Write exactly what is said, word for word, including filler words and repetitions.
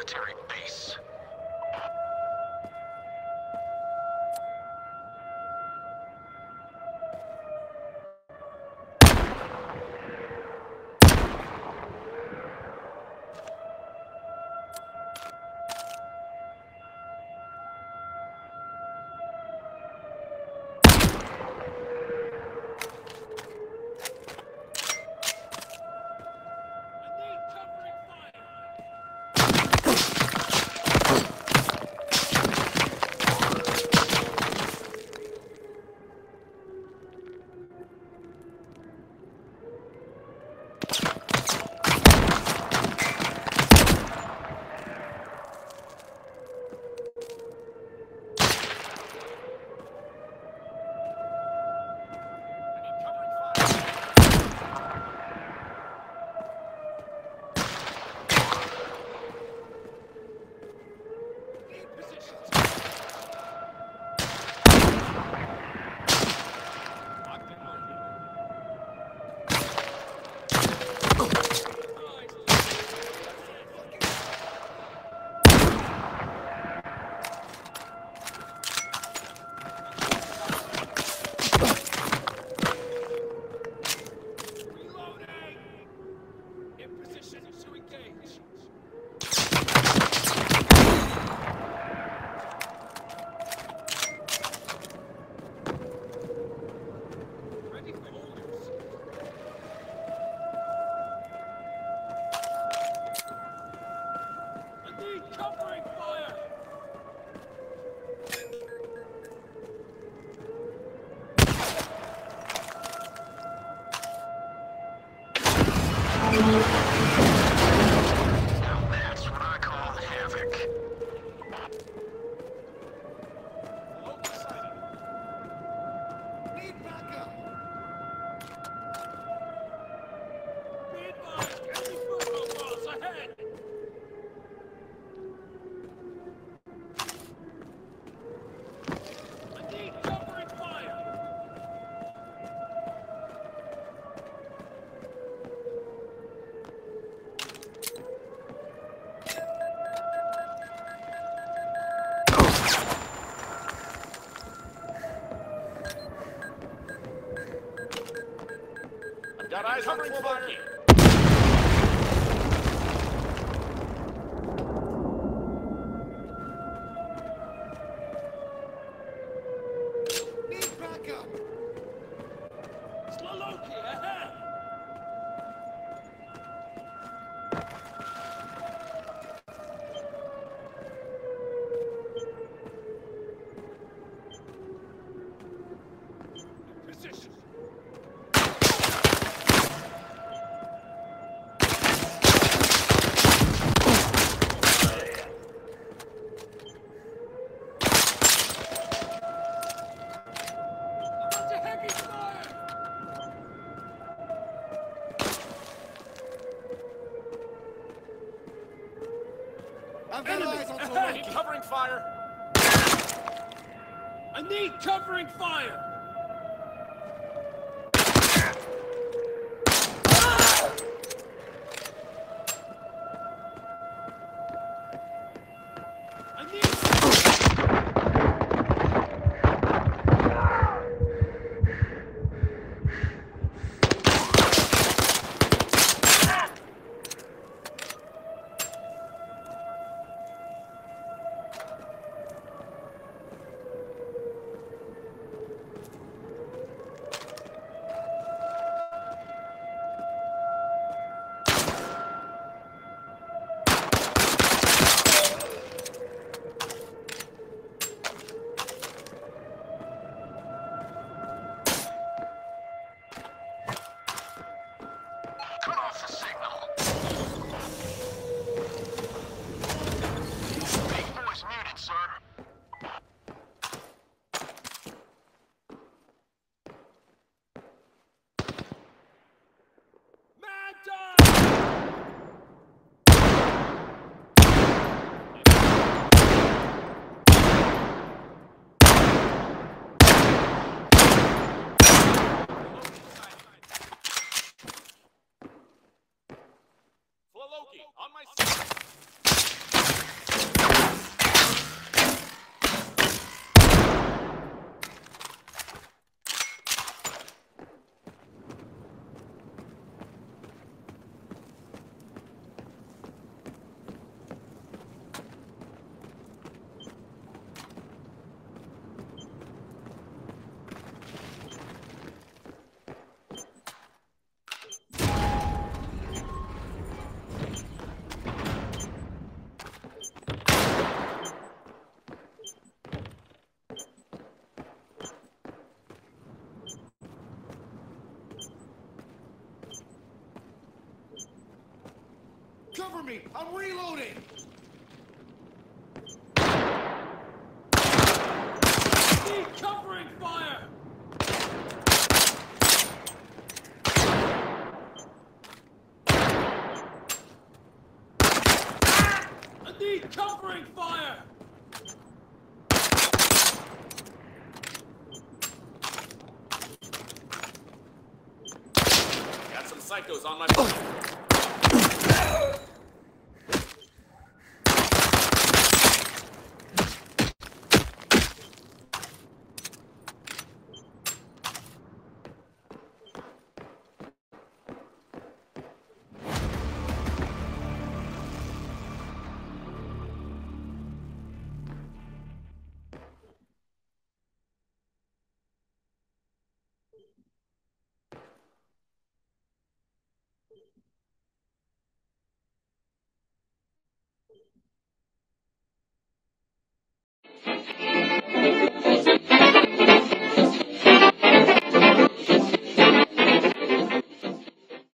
military base. Now that's what I call havoc. Need backup! Be advised, enemy football balls ahead! I need covering fire! Got eyes on Covering fire. fire! Need backup! Slaloki ahead! Position! Under heavy fire! I've got Enemy eyes on ahead! Solomon! Covering fire. I need covering fire! I need... Cut off the signal. Big voice muted, sir. Mad dog! Slaloki, on my side. me! I'm reloading! Need covering fire! I need covering fire! Got some psychos on my...